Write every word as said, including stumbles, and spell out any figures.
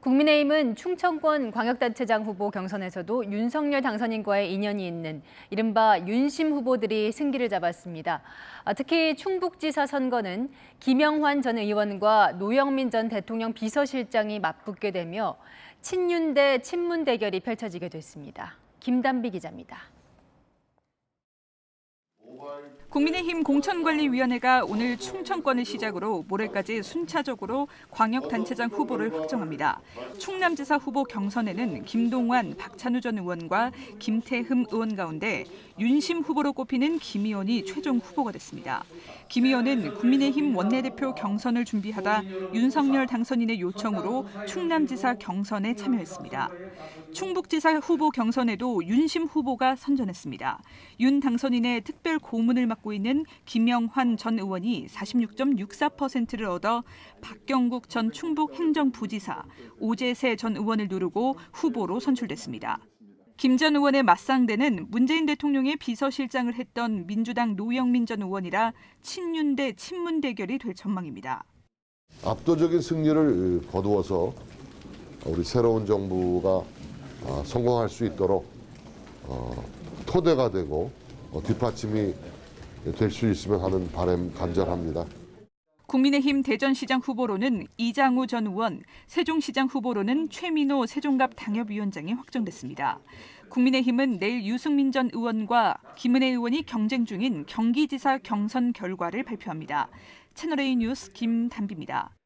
국민의힘은 충청권 광역단체장 후보 경선에서도 윤석열 당선인과의 인연이 있는 이른바 윤심 후보들이 승기를 잡았습니다. 특히 충북지사 선거는 김영환 전 의원과 노영민 전 대통령 비서실장이 맞붙게 되며 친윤 대 친문 대결이 펼쳐지게 됐습니다. 김단비 기자입니다. 국민의힘 공천관리위원회가 오늘 충청권을 시작으로 모레까지 순차적으로 광역단체장 후보를 확정합니다. 충남지사 후보 경선에는 김동완, 박찬우 전 의원과 김태흠 의원 가운데 윤심 후보로 꼽히는 김 의원이 최종 후보가 됐습니다. 김 의원은 국민의힘 원내대표 경선을 준비하다 윤석열 당선인의 요청으로 충남지사 경선에 참여했습니다. 충북지사 후보 경선에도 윤심 후보가 선전했습니다. 윤 당선인의 특별 고문을 맡고 있는 김영환 전 의원이 사십육 점 육사 퍼센트를 얻어 박경국 전 충북 행정부지사, 오재세 전 의원을 누르고 후보로 선출됐습니다. 김 전 의원의 맞상대는 문재인 대통령의 비서실장을 했던 민주당 노영민 전 의원이라 친윤 대 친문 대결이 될 전망입니다. 압도적인 승리를 거두어서 우리 새로운 정부가 성공할 수 있도록 토대가 되고 뒷받침이 될 수 있으면 하는 바람 간절합니다. 국민의힘 대전시장 후보로는 이장우 전 의원, 세종시장 후보로는 최민호 세종갑 당협위원장이 확정됐습니다. 국민의힘은 내일 유승민 전 의원과 김은혜 의원이 경쟁 중인 경기지사 경선 결과를 발표합니다. 채널A 뉴스 김단비입니다.